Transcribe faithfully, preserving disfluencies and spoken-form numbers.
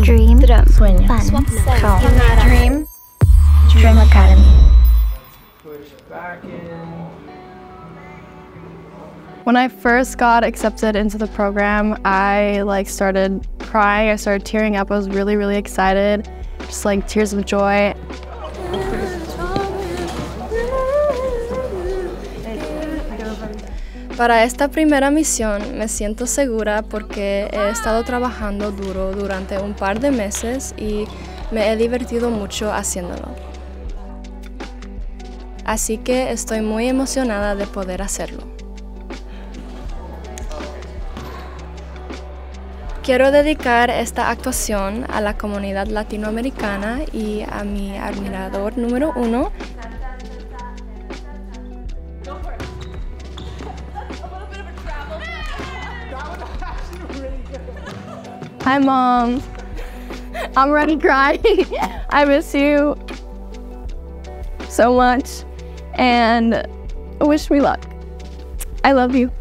Dream. Dröm. Sueño. Fun. Traum. Dream. Dream Academy. When I first got accepted into the program, I like started crying. I started tearing up. I was really, really excited. Just like tears of joy. Para esta primera misión me siento segura porque he estado trabajando duro durante un par de meses y me he divertido mucho haciéndolo. Así que estoy muy emocionada de poder hacerlo. Quiero dedicar esta actuación a la comunidad latinoamericana y a mi admirador número uno. Hi, Mom. I'm already crying. I miss you so much and wish me luck. I love you.